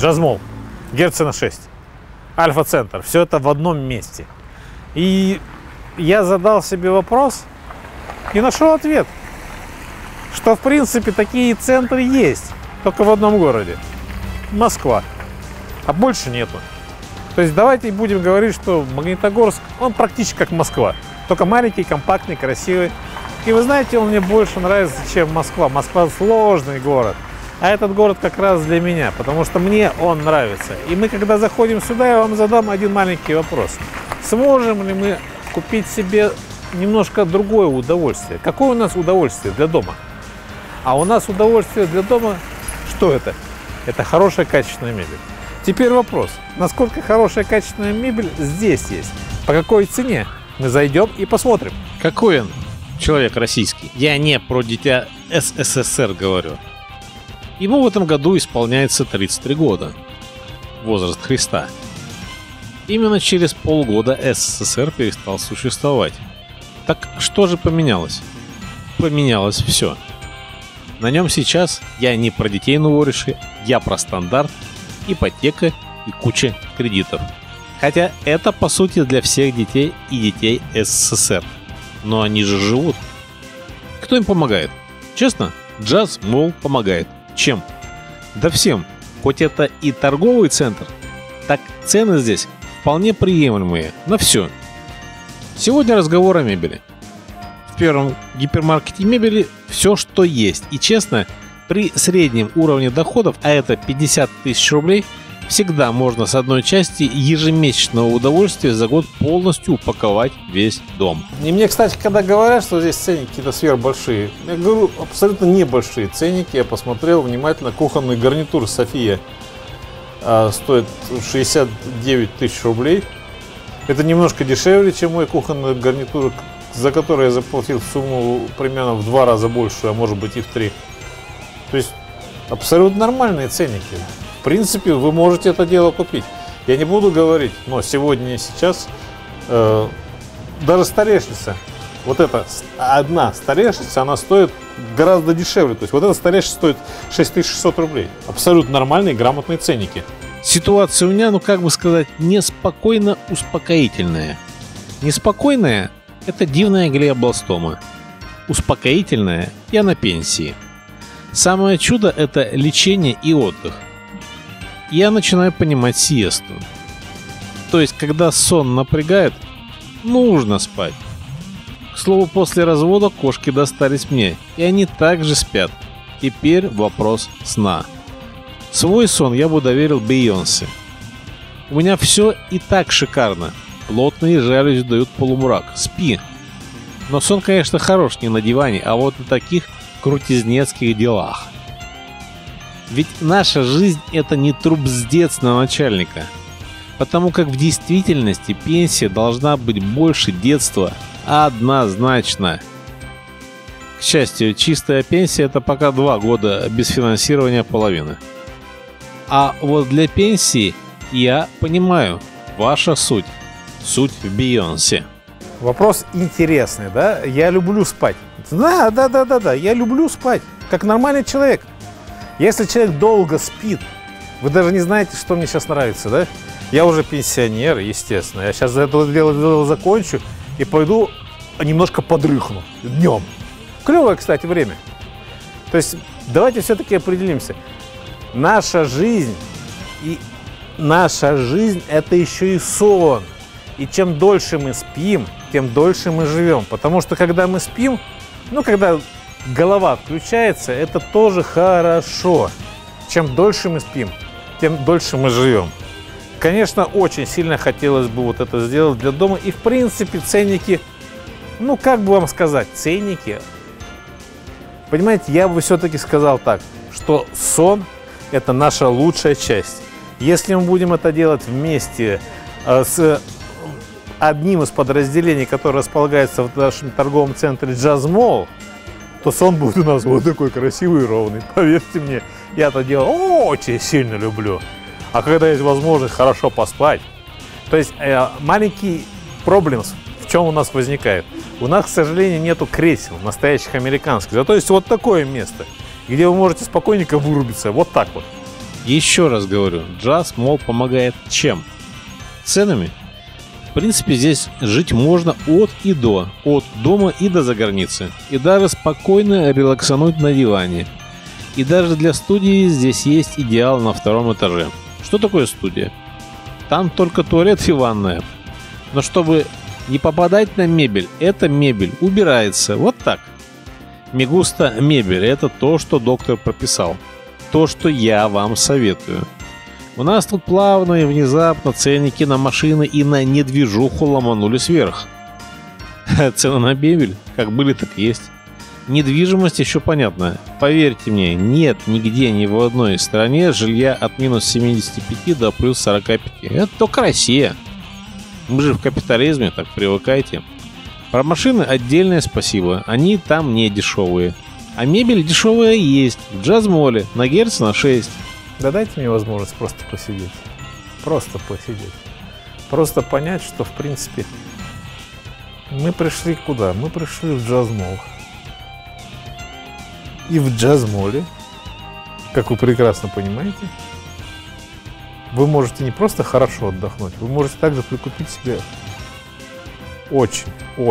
Джазмол, Герцена 6, Альфа-центр. Все это в одном месте. И я задал себе вопрос и нашел ответ, что в принципе такие центры есть, только в одном городе. Москва. А больше нету. То есть давайте будем говорить, что Магнитогорск, он практически как Москва. Только маленький, компактный, красивый. И вы знаете, он мне больше нравится, чем Москва. Москва сложный город. А этот город как раз для меня, потому что мне он нравится. И мы, когда заходим сюда, я вам задам один маленький вопрос. Сможем ли мы купить себе немножко другое удовольствие? Какое у нас удовольствие для дома? А у нас удовольствие для дома, что это? Это хорошая качественная мебель. Теперь вопрос, насколько хорошая качественная мебель здесь есть? По какой цене? Мы зайдем и посмотрим. Какой он человек российский? Я не про дитя СССР говорю. Ему в этом году исполняется 33 года. Возраст Христа. Именно через полгода СССР перестал существовать. Так что же поменялось? Поменялось все. На нем сейчас я не про детей новориши, я про стандарт, ипотека и куча кредитов. Хотя это по сути для всех детей и детей СССР. Но они же живут. Кто им помогает? Честно, Джазмол помогает. Чем? Да всем. Хоть это и торговый центр, так цены здесь вполне приемлемые на все. Сегодня разговор о мебели. В первом гипермаркете мебели все, что есть. И честно, при среднем уровне доходов, а это 50 тысяч рублей, всегда можно с одной части ежемесячного удовольствия за год полностью упаковать весь дом. И мне, кстати, когда говорят, что здесь ценники какие-то сверхбольшие, я говорю, абсолютно небольшие ценники. Я посмотрел внимательно, кухонный гарнитур София стоит 69 тысяч рублей. Это немножко дешевле, чем мой кухонный гарнитур, за который я заплатил сумму примерно в 2 раза больше, а может быть и в 3. То есть абсолютно нормальные ценники. В принципе, вы можете это дело купить. Я не буду говорить, но сегодня и сейчас даже столешница, вот эта одна столешница, она стоит гораздо дешевле. То есть вот эта столешница стоит 6600 рублей. Абсолютно нормальные, грамотные ценники. Ситуация у меня, ну как бы сказать, неспокойно успокоительная. Неспокойная – это дивная глиобластома. Успокоительная – я на пенсии. Самое чудо – это лечение и отдых. Я начинаю понимать сиесту. То есть, когда сон напрягает, нужно спать. К слову, после развода кошки достались мне, и они также спят. Теперь вопрос сна. Свой сон я бы доверил Бейонсе. У меня все и так шикарно. Плотные жалюзи дают полумрак. Спи. Но сон, конечно, хорош не на диване, а вот на таких крутизнецких делах. Ведь наша жизнь – это не трубздец на начальника. Потому как в действительности пенсия должна быть больше детства. Однозначно. К счастью, чистая пенсия – это пока 2 года без финансирования половины. А вот для пенсии я понимаю ваша суть. Суть в Бейонсе. Вопрос интересный, да? Я люблю спать. Да, я люблю спать, как нормальный человек. Если человек долго спит, вы даже не знаете, что мне сейчас нравится, да? Я уже пенсионер, естественно. Я сейчас это дело закончу и пойду немножко подрыхну днем. Клевое, кстати, время. То есть давайте все-таки определимся. Наша жизнь это еще и сон. И чем дольше мы спим, тем дольше мы живем. Потому что когда мы спим, когда голова включается, это тоже хорошо. Чем дольше мы спим, тем дольше мы живем. Конечно, очень сильно хотелось бы вот это сделать для дома. И в принципе ценники, как бы вам сказать, ценники. Понимаете, я бы все-таки сказал так, что сон – это наша лучшая часть. Если мы будем это делать вместе с одним из подразделений, которое располагается в нашем торговом центре Джазмол, то сон будет у нас вот такой красивый и ровный. Поверьте мне, я это дело очень сильно люблю. А когда есть возможность хорошо поспать, то есть маленький проблем в чем у нас возникает? У нас, к сожалению, нету кресел настоящих американских. Зато есть вот такое место, где вы можете спокойненько вырубиться. Вот так вот. Еще раз говорю, Jazzmall помогает чем? Ценами. В принципе, здесь жить можно от и до, от дома и до заграницы. И даже спокойно релаксануть на диване. И даже для студии здесь есть идеал на 2-м этаже. Что такое студия? Там только туалет и ванная. Но чтобы не попадать на мебель, эта мебель убирается вот так. Мегуста мебель – это то, что доктор прописал. То, что я вам советую. У нас тут плавно и внезапно ценники на машины и на недвижуху ломанулись вверх. Цены на мебель как были, так есть. Недвижимость еще понятно. Поверьте мне, нет нигде ни в одной стране жилья от минус 75 до плюс 45. Это только Россия. Мы же в капитализме, так привыкайте. Про машины отдельное спасибо. Они там не дешевые. А мебель дешевая есть. В Jazzmall на Герцена 6. Да дайте мне возможность просто посидеть. Просто посидеть. Просто понять, что в принципе мы пришли куда? Мы пришли в Jazzmall. И в Jazzmall, как вы прекрасно понимаете, вы можете не просто хорошо отдохнуть, вы можете также прикупить себе очень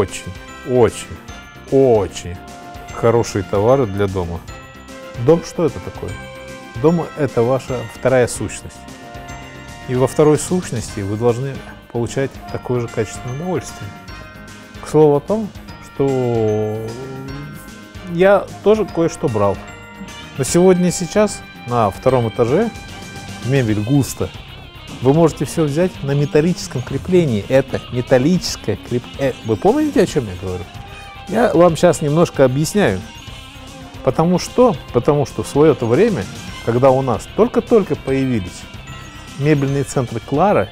хорошие товары для дома. Дом, что это такое? Дом – это ваша вторая сущность. И во второй сущности вы должны получать такое же качественное удовольствие. К слову о том, что я тоже кое-что брал. Но сегодня и сейчас на 2-м этаже мебель густо. Вы можете все взять на металлическом креплении. Это металлическое крепление. Вы помните, о чем я говорю? Я вам сейчас немножко объясняю. Потому что в свое-то время, когда у нас только-только появились мебельные центры Клара,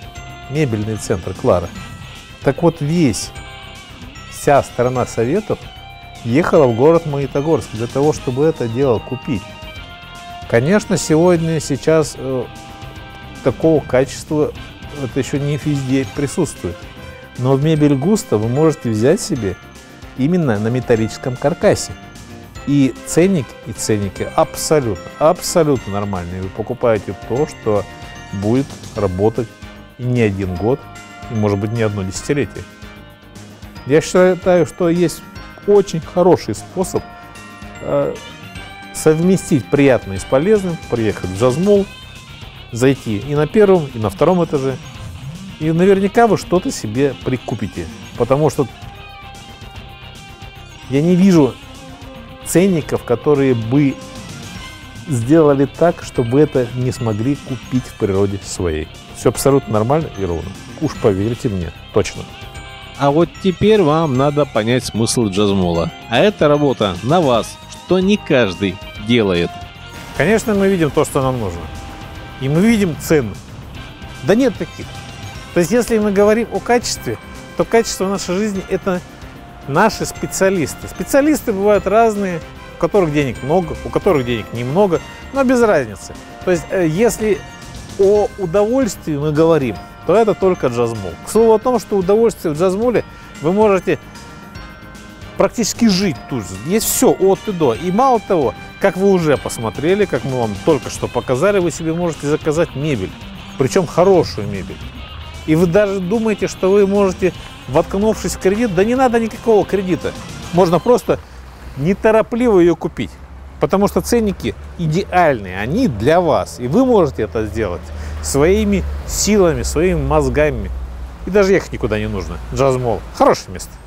так вот вся страна Советов ехала в город Магнитогорск для того, чтобы это дело купить. Конечно, сейчас такого качества это еще не везде присутствует. Но в мебель густо вы можете взять себе именно на металлическом каркасе. И ценники абсолютно нормальные. Вы покупаете то, что будет работать и не 1 год, и может быть не 1 десятилетие. Я считаю, что есть очень хороший способ совместить приятное с полезным, приехать в Jazzmall, зайти и на 1-м, и на 2-м этаже, и наверняка вы что-то себе прикупите, потому что я не вижу ценников, которые бы сделали так, чтобы это не смогли купить в природе своей. Все абсолютно нормально и ровно. Уж поверьте мне, точно. А вот теперь вам надо понять смысл Jazzmall. А это работа на вас, что не каждый делает. Конечно, мы видим то, что нам нужно. И мы видим цены. Да нет таких. То есть, если мы говорим о качестве, то качество нашей жизни – это наши специалисты. Специалисты бывают разные, у которых денег много, у которых денег немного, но без разницы. То есть, если о удовольствии мы говорим, то это только Jazzmall. К слову о том, что удовольствие в Jazzmall вы можете практически жить тут же. Есть все от и до. И мало того, как вы уже посмотрели, как мы вам только что показали, вы себе можете заказать мебель. Причем хорошую мебель. И вы даже думаете, что вы можете, воткнувшись в кредит, да не надо никакого кредита. Можно просто неторопливо ее купить. Потому что ценники идеальные, они для вас. И вы можете это сделать своими силами, своими мозгами. И даже ехать никуда не нужно. Jazzmall – хорошее место.